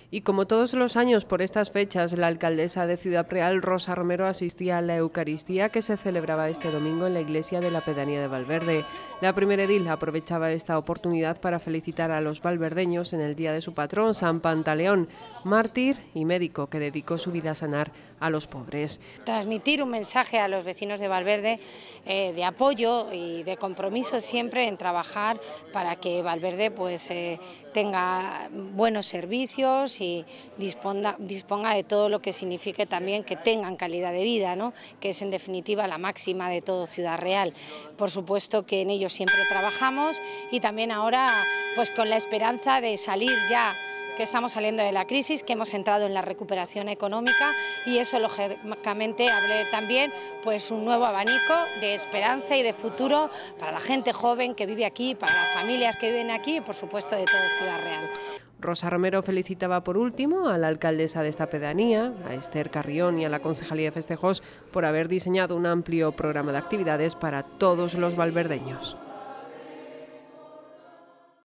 Y como todos los años por estas fechas, la alcaldesa de Ciudad Real, Rosa Romero, asistía a la Eucaristía que se celebraba este domingo en la iglesia de la Pedanía de Valverde. La primera edil aprovechaba esta oportunidad para felicitar a los valverdeños en el día de su patrón, San Pantaleón, mártir y médico que dedicó su vida a sanar a los pobres. Transmitir un mensaje a los vecinos de Valverde de apoyo y de compromiso siempre en trabajar para que Valverde tenga buenos servicios y disponga de todo lo que signifique también que tengan calidad de vida, ¿no? Que es en definitiva la máxima de todo Ciudad Real. Por supuesto que en ello siempre trabajamos y también ahora pues con la esperanza de salir ya, que estamos saliendo de la crisis, que hemos entrado en la recuperación económica y eso lógicamente abre también pues un nuevo abanico de esperanza y de futuro para la gente joven que vive aquí, para las familias que viven aquí y por supuesto de todo Ciudad Real. Rosa Romero felicitaba por último a la alcaldesa de esta pedanía, a Esther Carrión y a la Concejalía de Festejos por haber diseñado un amplio programa de actividades para todos los valverdeños.